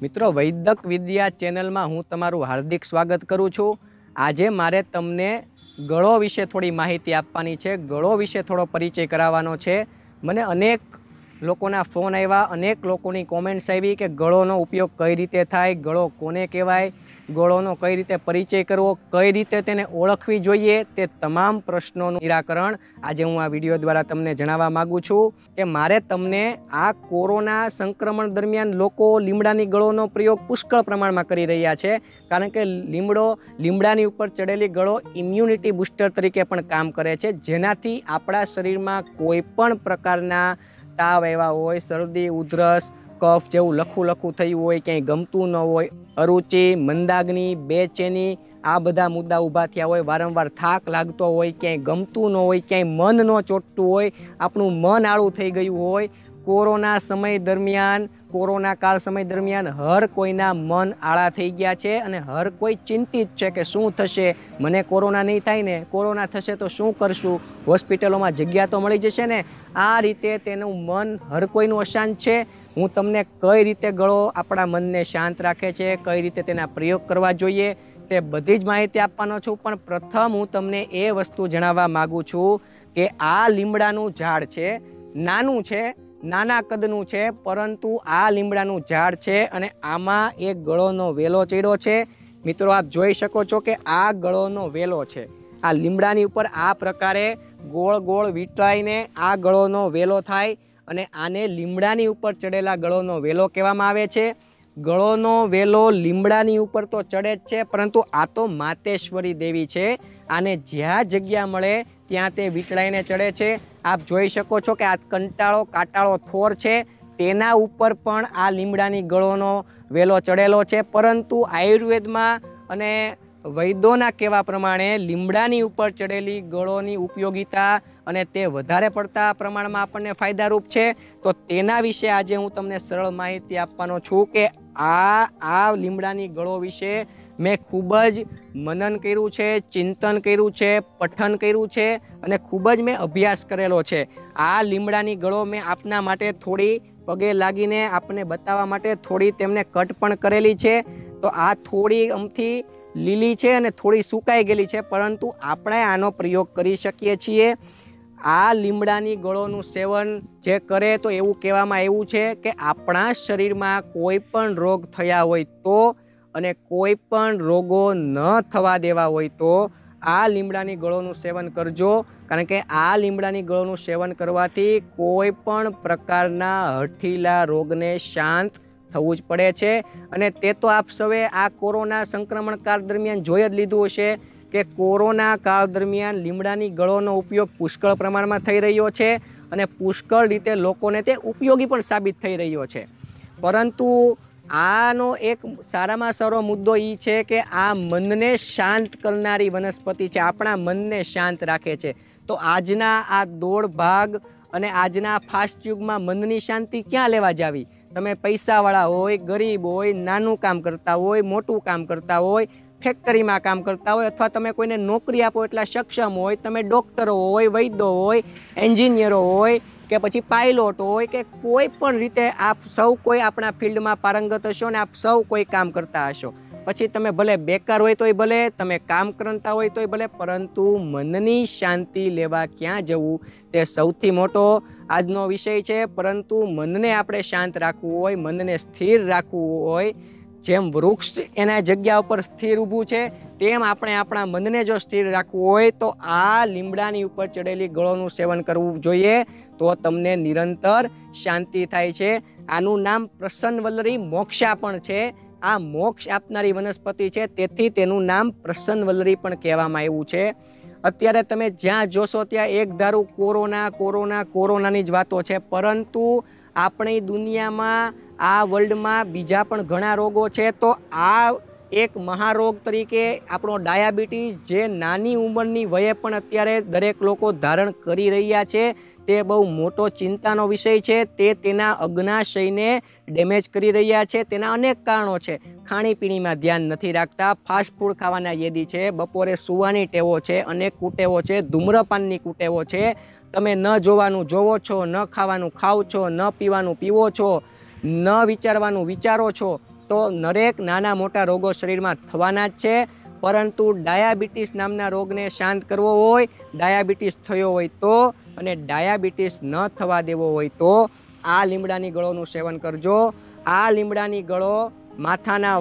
મિત્રો વૈદક વિદ્યા ચેનલમાં હું તમારું હાર્દિક સ્વાગત કરું છું। આજે મારે તમને ગળો વિશે થોડી માહિતી આપવાની છે। ગળો વિશે થોડો પરિચય કરાવવાનો છે। મને અનેક લોકોના ફોન આવ્યા, અનેક લોકોની કોમેન્ટ્સ આવી કે ગળોનો ઉપયોગ કઈ રીતે થાય, ગળો કોને કહેવાય, ગળોનો કઈ રીતે પરિચય કરવો, કઈ રીતે તેને ઓળખવી જોઈએ, તે તમામ પ્રશ્નોનું નિરાકરણ આજે હું આ વિડીયો દ્વારા તમને જણાવવા માગું છું કે મારે તમને આ કોરોના સંક્રમણ દરમિયાન લોકો લીમડાની ગળોનો પ્રયોગ પુષ્કળ પ્રમાણમાં કરી રહ્યા છે, કારણ કે લીમડાની ઉપર ચડેલી ગળો ઇમ્યુનિટી બૂસ્ટર તરીકે પણ કામ કરે છે, જેનાથી આપણા શરીરમાં કોઈ પણ પ્રકારના તાવ આવ્યા હોય, શરદી, ઉધરસ, કફ જેવું લખું થયું હોય, ક્યાંય ગમતું ન હોય, અરુચિ, મંદાગ્નિ, બેચેની, આ બધા મુદ્દા ઊભા થયા હોય, વારંવાર થાક લાગતો હોય, ક્યાંય ગમતું ન હોય, ક્યાંય મન ન ચોંટતું હોય, આપણું મન આળું થઈ ગયું હોય, કોરોના સમય દરમિયાન, કોરોના કાળ સમય દરમિયાન હર કોઈના મન આળા થઈ ગયા છે અને હર કોઈ ચિંતિત છે કે શું થશે, મને કોરોના નહીં થાય ને, કોરોના થશે તો શું કરશું, હોસ્પિટલોમાં જગ્યા તો મળી જશે ને। આ રીતે તેનું મન હર કોઈનું અશાંત છે। હું તમને કઈ રીતે ગળો આપણા મનને શાંત રાખે છે, કઈ રીતે તેના પ્રયોગ કરવા જોઈએ, તે બધી જ માહિતી આપવાનો છું। પણ પ્રથમ હું તમને એ વસ્તુ જણાવવા માગું છું કે આ લીમડાનું ઝાડ છે, નાનું છે, નાના કદનું છે, પરંતુ આ લીમડાનું ઝાડ છે અને આમાં એક ગળોનો વેલો ચડ્યો છે। મિત્રો આપ જોઈ શકો છો કે આ ગળોનો વેલો છે। આ લીમડાની ઉપર આ પ્રકારે ગોળ ગોળ વીંટળાઈને આ ગળોનો વેલો થાય અને આને લીમડાની ઉપર ચડેલા ગળોનો વેલો કહેવામાં આવે છે। ગળોનો વેલો લીમડાની ઉપર તો ચડે જ છે, પરંતુ આ તો માતેશ્વરી દેવી છે, આને જ્યાં જગ્યા મળે ત્યાં તે વીંટળાઈને ચડે છે। આપ જોઈ શકો છો કે આ કાંટાળો થોર છે, તેના ઉપર પણ આ લીમડાની ગળોનો વેલો ચડેલો છે, પરંતુ આયુર્વેદમાં અને વૈદ્યોના કહેવા પ્રમાણે લીમડાની ઉપર ચડેલી ગળોની ઉપયોગિતા અને તે વધારે પડતા પ્રમાણમાં આપણને ફાયદારૂપ છે। તો તેના વિશે આજે હું તમને સરળ માહિતી આપવાનો છું કે આ લીમડાની ગળો વિશે મેં ખૂબ જ મનન કર્યું છે, ચિંતન કર્યું છે, પઠન કર્યું છે અને ખૂબ જ મેં અભ્યાસ કરેલો છે। આ લીમડાની ગળો મેં આપના માટે થોડી પગે લાગીને આપને બતાવવા માટે થોડી તેમને કટ પણ કરેલી છે। તો આ થોડી અમથી લીલી છે અને થોડી સુકાઈ ગયેલી છે, પરંતુ આપણે આનો પ્રયોગ કરી શકીએ છીએ। આ લીમડાની ગળોનું સેવન જે કરે તો એવું કહેવામાં આવ્યું છે કે આપણા શરીરમાં કોઈ પણ રોગ થયા હોય તો અને કોઈ પણ રોગો ન થવા દેવા હોય તો આ લીમડાની ગળોનું સેવન કરજો, કારણ કે આ લીમડાની ગળોનું સેવન કરવાથી કોઈ પણ પ્રકારના હઠીલા રોગને શાંત થવું જ પડે છે। અને તે તો આપ સૌએ આ કોરોના સંક્રમણ કાળ દરમિયાન જોઈ જ લીધું હશે કે કોરોના કાળ દરમિયાન લીમડાની ગળોનો ઉપયોગ પુષ્કળ પ્રમાણમાં થઈ રહ્યો છે અને પુષ્કળ રીતે લોકોને તે ઉપયોગી પણ સાબિત થઈ રહ્યો છે। પરંતુ આનો એક સારામાં સારો મુદ્દો એ છે કે આ મનને શાંત કરનારી વનસ્પતિ છે, આપણા મનને શાંત રાખે છે। તો આજના આ દોડ ભાગ અને આજના ફાસ્ટ યુગમાં મનની શાંતિ ક્યાં લેવા જાવી? તમે પૈસાવાળા હોય, ગરીબ હોય, નાનું કામ કરતા હોય, મોટું કામ કરતા હોય, ફેક્ટરીમાં કામ કરતા હોય, અથવા તમે કોઈને નોકરી આપો એટલા સક્ષમ હોય, તમે ડૉક્ટરો હોય, વૈદ્યો હોય, એન્જિનિયરો હોય કે પછી પાયલોટ હોય કે કોઈ પણ રીતે આપ સૌ કોઈ આપણા ફિલ્ડમાં પારંગત હશો ને આપ સૌ કોઈ કામ કરતા હશો। પછી તમે ભલે બેકાર હોય તોય ભલે, તમે કામ કરતા હોય તોય ભલે, પરંતુ મનની શાંતિ લેવા ક્યાં જવું તે સૌથી મોટો આજનો વિષય છે। પરંતુ મનને આપણે શાંત રાખવું હોય, મનને સ્થિર રાખવું હોય, જેમ વૃક્ષ એના જગ્યા ઉપર સ્થિર ઊભું છે તેમ આપણે આપણા મનને જો સ્થિર રાખવું હોય તો આ લીમડાની ઉપર ચડેલી ગળોનું સેવન કરવું જોઈએ, તો તમને નિરંતર શાંતિ થાય છે। આનું નામ પ્રસન્નવલ્લરી મોક્ષા પણ છે। આ મોક્ષ આપનારી વનસ્પતિ છે, તેથી તેનું નામ પ્રસન્નવલ્લરી પણ કહેવામાં આવ્યું છે। અત્યારે તમે જ્યાં જોશો ત્યાં એક ધારું કોરોનાની જ વાતો છે, પરંતુ આપણી દુનિયામાં આ વર્લ્ડમાં બીજા પણ ઘણા રોગો છે। તો આ એક મહારોગ તરીકે આપણો ડાયાબિટીસ, જે નાની ઉંમરની વયે પણ અત્યારે દરેક લોકો ધારણ કરી રહ્યા છે, તે બહુ મોટો ચિંતાનો વિષય છે। તે તેના અગ્નાશયને ડેમેજ કરી રહ્યા છે। તેના અનેક કારણો છે। ખાણીપીણીમાં ધ્યાન નથી રાખતા, ફાસ્ટ ફૂડ ખાવાના યેદી છે, બપોરે સૂવાની ટેવો છે, અનેક કુટેવો છે, ધૂમ્રપાનની કુટેવો છે, તમે ન જોવાનું જોવો છો, ન ખાવાનું ખાઓ છો, ન પીવાનું પીવો છો, ન વિચારવાનું વિચારો છો, તો દરેક નાના મોટા રોગો શરીરમાં થવાના જ છે, પરંતુ ડાયાબિટીસ નામના રોગને શાંત કરવો હોય, ડાયાબિટીસ થયો હોય તો, અને ડાયાબિટીસ ન થવા દેવો હોય તો આ લીમડાની ગળોનું સેવન કરજો. આ લીમડાની ગળો માથાના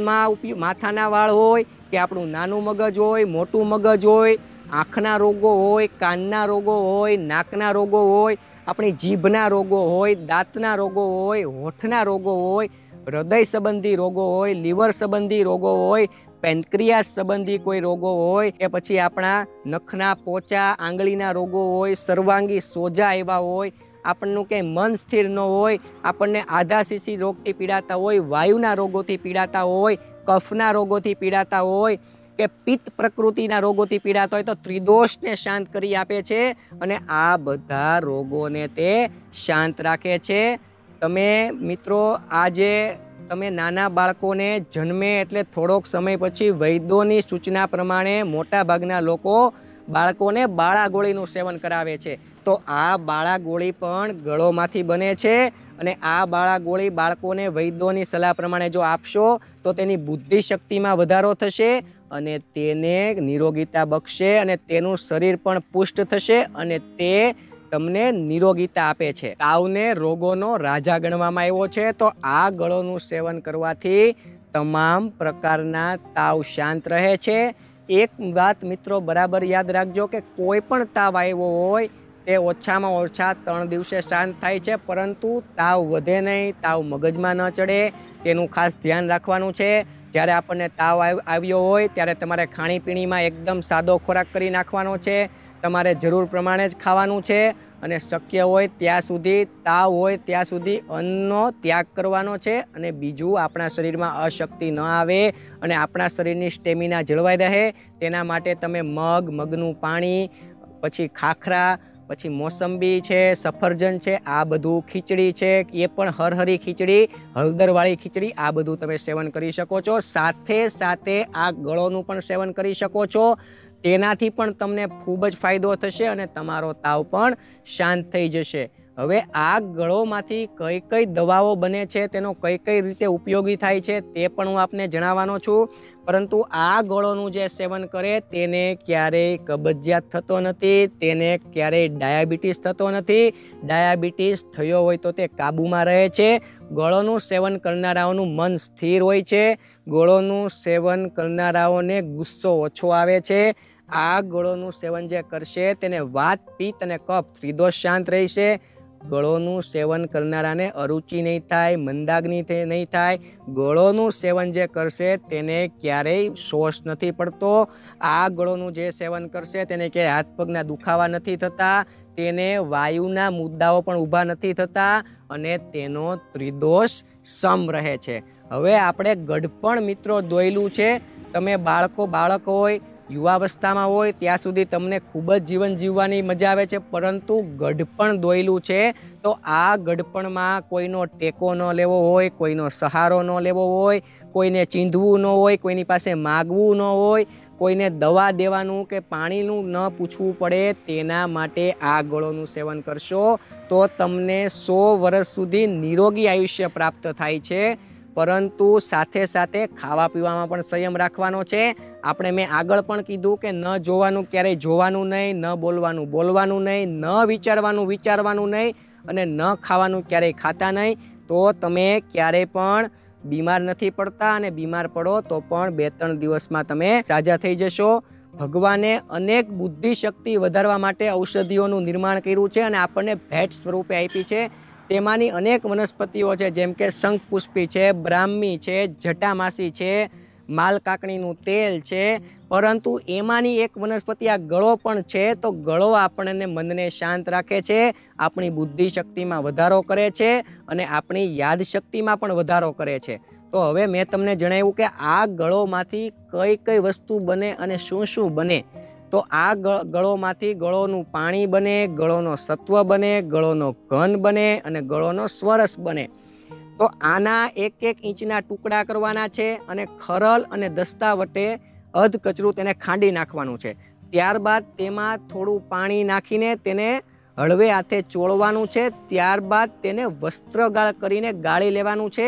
વાળ હોય કે આપણું નાનું મગજ હોય, મોટું મગજ હોય, આંખના રોગો હોય, કાનના રોગો હોય, નાકના રોગો હોય, આપણી જીભના રોગો હોય, દાંતના રોગો હોય, હોઠના રોગો હોય, હૃદય સંબંધી રોગો હોય, લીવર સંબંધી રોગો હોય, પેન્ક્રિયાસ સંબંધી કોઈ રોગો હોય, કે પછી આપણા નખના પોચા, આંગળીના રોગો હોય, સર્વાંગી સોજા એવા હોય, આપણનું કંઈ મન સ્થિર ન હોય, આપણને આધાશીશી રોગથી પીડાતા હોય, વાયુના રોગોથી પીડાતા હોય, કફના રોગોથી પીડાતા હોય, કે પિત્ત પ્રકૃતિના રોગોથી પીડાતા હોય તો ત્રિદોષને શાંત કરી આપે છે અને આ બધા રોગોને તે શાંત રાખે છે. તમે મિત્રો આજે તમે નાના બાળકોને જન્મે એટલે થોડોક સમય પછી વૈદ્યોની સૂચના પ્રમાણે મોટા ભાગના લોકો બાળકોને બાળા ગોળીનું સેવન કરાવે છે. તો આ બાળા ગોળી પણ ગળોમાંથી બને છે અને આ બાળા ગોળી બાળકોને વૈદ્યોની સલાહ પ્રમાણે જો આપશો તો તેની બુદ્ધિ શક્તિમાં વધારો થશે અને તેને નિરોગીતા બક્ષશે અને તેનું શરીર પણ પુષ્ટ થશે અને તે તમને નિરોગીતા આપે છે. તાવને રોગોનો રાજા ગણવામાં આવ્યો છે, તો આ ગળોનું સેવન કરવાથી તમામ પ્રકારના તાવ શાંત રહે છે. એક વાત મિત્રો બરાબર યાદ રાખજો કે કોઈ પણ તાવ આવ્યો હોય તે ઓછામાં ઓછા 3 દિવસે શાંત થાય છે, પરંતુ તાવ વધે નહીં, તાવ મગજમાં ન ચડે તેનું ખાસ ધ્યાન રાખવાનું છે. જ્યારે આપણને તાવ આવ્યો હોય ત્યારે તમારે ખાણીપીણીમાં એકદમ સાદો ખોરાક કરી નાખવાનો છે, તમારે જરૂર પ્રમાણે જ ખાવાનું છે અને શક્ય હોય ત્યાં સુધી તાવ હોય ત્યાં સુધી અન્નનો ત્યાગ કરવાનો છે. અને બીજું, આપણા શરીરમાં અશક્તિ ન આવે અને આપણા શરીરની સ્ટેમિના જળવાઈ રહે તેના માટે તમે મગનું પાણી, પછી ખાખરા, પછી મોસંબી છે, સફરજન છે, આ બધું, ખીચડી છે, એ પણ હરહરી ખીચડી, હળદરવાળી ખીચડી, આ બધું તમે સેવન કરી શકો છો. સાથે સાથે આ ગળોનું પણ સેવન કરી શકો છો. તેનાથી પણ તમને ખૂબ જ ફાયદો થશે અને તમારો તાવ પણ શાંત થઈ જશે. હવે આ ગળોમાંથી કઈ કઈ દવાઓ બને છે, તેનો કઈ કઈ રીતે ઉપયોગી થાય છે તે પણ હું આપને જણાવવાનો છું. પરંતુ આ ગળોનું જે સેવન કરે તેને ક્યારેય કબજિયાત થતો નથી, તેને ક્યારેય ડાયાબિટીસ થતો નથી. ડાયાબિટીસ થયો હોય તો તે કાબૂમાં રહે છે. ગળોનું સેવન કરનારાઓનું મન સ્થિર હોય છે. ગળોનું સેવન કરનારાઓને ગુસ્સો ઓછો આવે છે. આ ગળોનું સેવન જે કરશે તેને વાત, પિત્ત અને કફ ત્રિદોષ શાંત રહેશે. ગળોનું સેવન કરનારાને અરુચિ નહીં થાય, મંદાગ્નિ નહીં થાય. ગળોનું સેવન જે કરશે તેને ક્યારેય શોષ નથી પડતો. આ ગળોનું જે સેવન કરશે તેને ક્યાંય હાથ પગના દુખાવા નથી થતા, તેને વાયુના મુદ્દાઓ પણ ઊભા નથી થતા અને તેનો ત્રિદોષ સમ રહે છે. હવે આપણે ગઢપણ મિત્રો દોયલું છે. તમે બાળક હોય, યુવાવસ્થામાં હોય ત્યાં સુધી તમને ખૂબ જ જીવન જીવવાની મજા આવે છે, પરંતુ ગઢપણ દોયલું છે તો આ ગઢપણમાં કોઈનો ટેકો ન લેવો હોય, કોઈનો સહારો ન લેવો હોય, કોઈને ચીંધવું ન હોય, કોઈની પાસે માગવું ન હોય, કોઈને દવા દેવાનું કે પાણીનું ન પૂછવું પડે, તેના માટે આ ગળોનું સેવન કરશો તો તમને 100 વર્ષ સુધી નિરોગી આયુષ્ય પ્રાપ્ત થાય છે. પરંતુ સાથે સાથે ખાવા પીવામાં પણ સંયમ રાખવાનો છે. મેં આગળ પણ કીધું કે ન જોવાનું ક્યારેય જોવાનું નહીં, ન બોલવાનું નહીં, ન વિચારવાનું નહીં અને ન ખાવાનું ક્યારેય ખાતા નહીં. તો તમે ક્યારેય પણ બીમાર નથી પડતા અને બીમાર પડો તો પણ 2-3 દિવસમાં તમે સાજા થઈ જશો. ભગવાને અનેક બુદ્ધિ શક્તિ વધારવા માટે ઔષધિઓનું નિર્માણ કર્યું છે અને આપણને ભેટ સ્વરૂપે આપી છે. તેમાંની અનેક વનસ્પતિઓ છે, જેમ કે શંખપુષ્પી છે, બ્રાહ્મી છે, જટામાસી છે, માલકાકણીનું તેલ છે. પરંતુ એમાંની એક વનસ્પતિ આ ગળો પણ છે. તો ગળો આપણને મનને શાંત રાખે છે, આપણી બુદ્ધિ શક્તિમાં વધારો કરે છે અને આપણી યાદશક્તિમાં પણ વધારો કરે છે. તો હવે મેં તમને જણાવ્યું કે આ ગળોમાંથી કઈ કઈ વસ્તુ બને અને શું શું બને. તો આ ગળોમાંથી ગળોનું પાણી બને, ગળોનો સત્વ બને, ગળોનો ઘન બને અને ગળોનો સ્વરસ બને. તો આના 1-1 ઇંચના ટુકડા કરવાના છે અને ખરલ અને દસ્તા વટે અધ કચરું તેને ખાંડી નાખવાનું છે. ત્યારબાદ તેમાં થોડું પાણી નાખીને તેને હળવે હાથે ચોળવાનું છે. ત્યારબાદ તેને વસ્ત્રગાળ કરીને ગાળી લેવાનું છે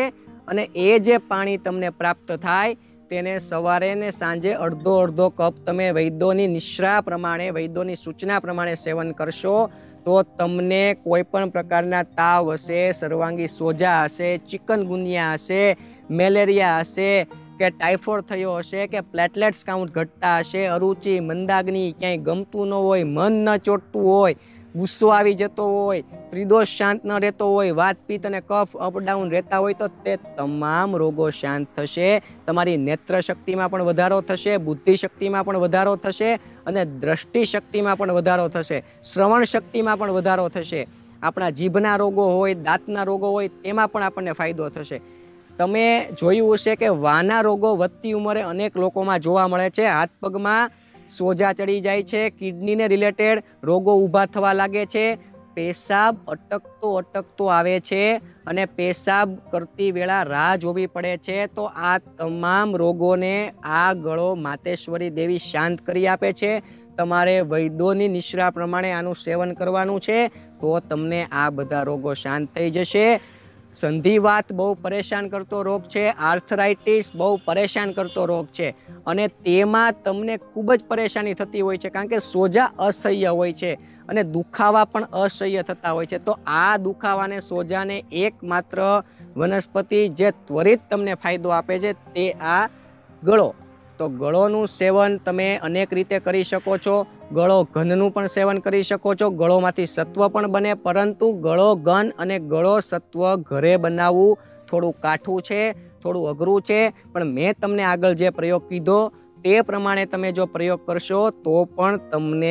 અને એ જે પાણી તમને પ્રાપ્ત થાય તેને સવારે ને સાંજે અડધો અડધો કપ તમે વૈદ્યોની નિશ્રા પ્રમાણે, વૈદ્યોની સૂચના પ્રમાણે સેવન કરશો તો તમને કોઈ પણ પ્રકારના તાવ હશે, સર્વાંગી સોજા હશે, ચિકનગુનિયા હશે, મેલેરિયા હશે કે ટાઇફોઇડ થયો હશે કે પ્લેટલેટ્સ કાઉન્ટ ઘટતા હશે, અરુચિ, મંદાગ્નિ, ક્યાંય ગમતું ન હોય, મન ન ચોટતું હોય, ગુસ્સો આવી જતો હોય, ત્રિદોષ શાંત ન રહેતો હોય, વાત પિત્ત અને કફ અપડાઉન રહેતા હોય તો તે તમામ રોગો શાંત થશે. તમારી નેત્ર શક્તિમાં પણ વધારો થશે, બુદ્ધિ શક્તિમાં પણ વધારો થશે અને દ્રષ્ટિ શક્તિમાં પણ વધારો થશે, શ્રવણ શક્તિમાં પણ વધારો થશે. આપણા જીભના રોગો હોય, દાંતના રોગો હોય તેમાં પણ આપણને ફાયદો થશે. તમે જોયું હશે કે વાના રોગો વધતી ઉંમરે અનેક લોકોમાં જોવા મળે છે. હાથ પગમાં સોજા ચડી જાય છે, કિડનીને રિલેટેડ રોગો ઊભા થવા લાગે છે, પેશાબ અટકતો આવે છે અને પેશાબ કરતી વેળા રાહ જોવી પડે છે. તો આ તમામ રોગોને આ ગળો માતેશ્વરી દેવી શાંત કરી આપે છે. તમારે વૈદ્યોની નિશ્રા પ્રમાણે આનું સેવન કરવાનું છે તો તમને આ બધા રોગો શાંત થઈ જશે. સંધિવાત બહુ પરેશાન કરતો રોગ છે, આર્થરાઇટિસ બહુ પરેશાન કરતો રોગ છે અને તેમાં તમને ખૂબ જ પરેશાની થતી હોય છે કારણ કે સોજા અસહ્ય હોય છે અને દુખાવા પણ અસહ્ય થતા હોય છે. તો આ દુખાવાને, સોજાને એકમાત્ર વનસ્પતિ જે ત્વરિત તમને ફાયદો આપે છે તે આ ગળો. તો ગળોનું સેવન તમે અનેક રીતે કરી શકો છો. ગળો ઘનનું પણ સેવન કરી શકો છો. ગળોમાંથી સત્વ પણ બને, પરંતુ ગળો ઘન અને ગળો સત્વ ઘરે બનાવવું થોડું કાઠું છે, થોડું અઘરું છે. પણ મેં તમને આગળ જે પ્રયોગ કીધો તે પ્રમાણે તમે જો પ્રયોગ કરશો તો પણ તમને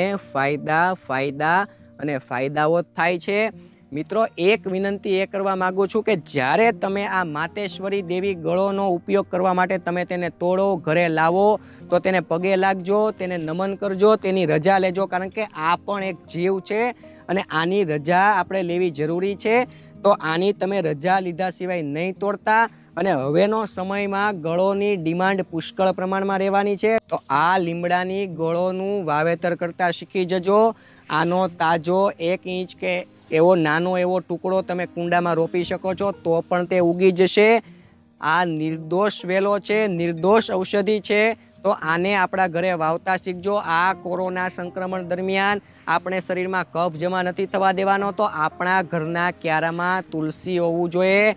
ફાયદા અને ફાયદાઓ જ થાય છે. મિત્રો, એક વિનંતી એ કરવા માગું છું કે જ્યારે તમે આ માતેશ્વરી દેવી ગળોનો ઉપયોગ કરવા માટે તમે તેને તોડો, ઘરે લાવો તો તેને પગે લાગજો, તેને નમન કરજો, તેની રજા લેજો, કારણ કે આ પણ એક જીવ છે અને આની રજા આપણે લેવી જરૂરી છે. તો આની તમે રજા લીધા સિવાય નહીં તોડતા. અને હવેનો સમયમાં ગળોની ડિમાન્ડ પુષ્કળ પ્રમાણમાં રહેવાની છે. તો આ લીમડાની ગળોનું વાવેતર કરતા શીખી જજો. આનો તાજો 1 ઇંચ કે એવો નાનો એવો ટુકડો તમે કુંડામાં રોપી શકો છો તો પણ તે ઉગી જશે. આ નિર્દોષ વેલો છે, નિર્દોષ ઔષધિ છે. તો આને આપણા ઘરે વાવતા શીખજો. આ કોરોના સંક્રમણ દરમિયાન આપણે શરીરમાં કફ જમા નથી થવા દેવાનો. તો આપણા ઘરના ક્યારામાં તુલસી હોવું જોઈએ,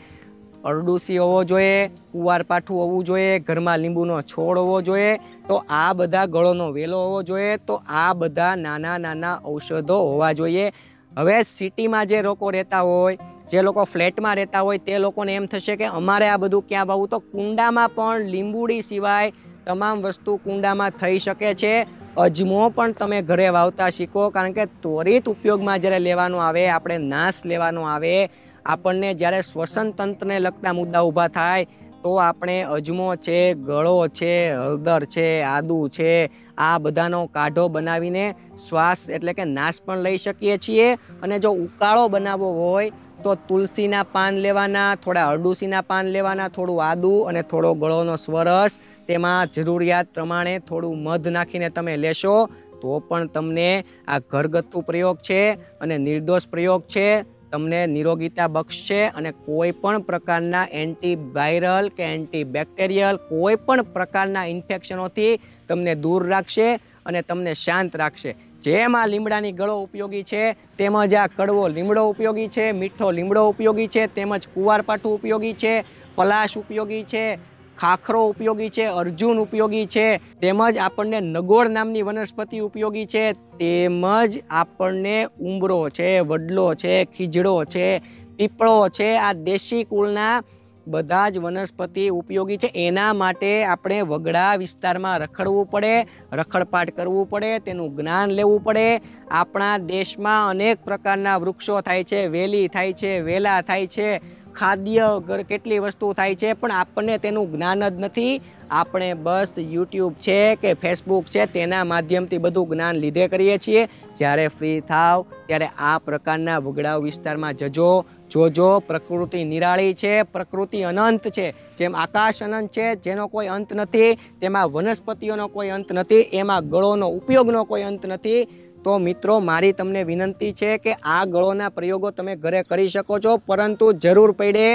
અરડુસી હોવો જોઈએ, કુવારપાઠું હોવું જોઈએ, ઘરમાં લીંબુનો છોડ હોવો જોઈએ. તો આ બધા ગળોનો વેલો હોવો જોઈએ. તો આ બધા નાના નાના ઔષધો હોવા જોઈએ. હવે સિટીમાં જે લોકો રહેતા હોય, જે લોકો ફ્લેટમાં રહેતા હોય તે લોકોને એમ થશે કે અમારે આ બધું ક્યાં વાવવું? તો કુંડામાં પણ લીંબુડી સિવાય તમામ વસ્તુ કુંડામાં થઈ શકે છે. અજમો પણ તમે ઘરે વાવતા શીખો, કારણ કે ત્વરિત ઉપયોગમાં જ્યારે લેવાનો આવે, આપણે નાશ લેવાનો આવે, આપણને જ્યારે શ્વસન તંત્રને લગતા મુદ્દા ઊભા થાય તો આપણે અજમો છે, ગળો છે, હળદર છે, આદુ છે, આ બધાનો કાઢો બનાવીને શ્વાસ એટલે કે નાશ પણ લઈ શકીએ છીએ. અને જો ઉકાળો બનાવવો હોય તો તુલસીના પાન લેવાના, થોડા અરડુસીના પાન લેવાના, થોડું આદુ અને થોડો ગળોનો સ્વરસ, તેમાં જરૂરિયાત પ્રમાણે થોડું મધ નાખીને તમે લેશો તો પણ તમને આ ઘરગથ્થુ પ્રયોગ છે અને નિર્દોષ પ્રયોગ છે, તમને નિરોગીતા બક્ષશે અને કોઈ પણ પ્રકારના એન્ટીવાયરલ કે એન્ટીબેક્ટેરિયલ કોઈ પણ પ્રકારના ઇન્ફેક્શનોથી તમને દૂર રાખશે અને તમને શાંત રાખશે. જેમ આ લીમડાની ગળો ઉપયોગી છે તેમજ આ કડવો લીમડો ઉપયોગી છે, મીઠો લીમડો ઉપયોગી છે, તેમજ કુવારપાઠું ઉપયોગી છે, પલાશ ઉપયોગી છે, ખાખરો ઉપયોગી છે, અર્જુન ઉપયોગી છે, તેમજ આપણને નગોળ નામની વનસ્પતિ ઉપયોગી છે, તેમજ આપણને ઉંબરો છે, વડલો છે, ખીજડો છે, પીપળો છે, આ દેશી કુળના બધા જ વનસ્પતિ ઉપયોગી છે. એના માટે આપણે વગડા વિસ્તારમાં રખડવું પડે, રખડપાટ કરવું પડે, તેનું જ્ઞાન લેવું પડે. આપણા દેશમાં અનેક પ્રકારના વૃક્ષો થાય છે, વેલી થાય છે, વેલા થાય છે, ખાદ્ય કેટલી વસ્તુ થાય છે, પણ આપણને તેનું જ્ઞાન જ નથી. આપણે બસ યુટ્યુબ છે કે ફેસબુક છે તેના માધ્યમથી બધું જ્ઞાન લીધે કરીએ છીએ. જ્યારે ફ્રી થાવ ત્યારે આ પ્રકારના વગડાવ વિસ્તારમાં જજો, જોજો. પ્રકૃતિ નિરાળી છે, પ્રકૃતિ અનંત છે. જેમ આકાશ અનંત છે, જેનો કોઈ અંત નથી, તેમાં વનસ્પતિઓનો કોઈ અંત નથી, એમાં ગળોનો ઉપયોગનો કોઈ અંત નથી. તો મિત્રો, મારી તમને વિનંતી છે કે આ ગળોના પ્રયોગો તમે ઘરે કરી શકો છો, પરંતુ જરૂર પડે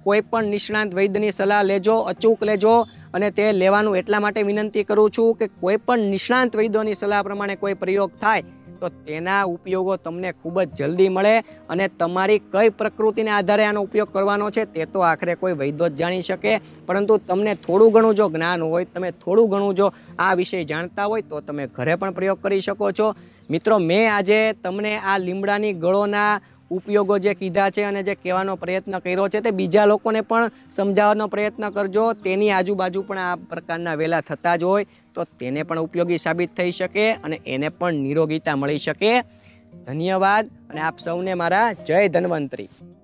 કોઈ પણ નિષ્ણાંત વૈદ્યની સલાહ લેજો, અચૂક લેજો. અને તે લેવાનું એટલા માટે વિનંતી કરું છું કે કોઈ પણ નિષ્ણાંત વૈદ્યોની સલાહ પ્રમાણે કોઈ પ્રયોગ થાય તો તેના ઉપયોગો તમને ખૂબ જ જલ્દી મળે. અને તમારી કઈ પ્રકૃતિને આધારે આનો ઉપયોગ કરવાનો છે તે તો આખરે કોઈ વૈદ્ય જ જાણી શકે. પરંતુ તમને થોડું ઘણું જો જ્ઞાન હોય, તમે થોડું ઘણું જો આ વિષય જાણતા હોય તો તમે ઘરે પણ પ્રયોગ કરી શકો છો. મિત્રો, મેં આજે તમને આ લીમડાની ગળોના ઉપયોગો જે કીધા છે અને જે કહેવાનો પ્રયત્ન કર્યો છે તે બીજા લોકોને પણ સમજાવવાનો પ્રયત્ન કરજો. તેની આજુબાજુ પણ આ પ્રકારના વેલા થતા જ હોય તો તેને પણ ઉપયોગી સાબિત થઈ શકે અને એને પણ નિરોગીતા મળી શકે. ધન્યવાદ અને આપ સૌને મારા જય ધન્વંતરી.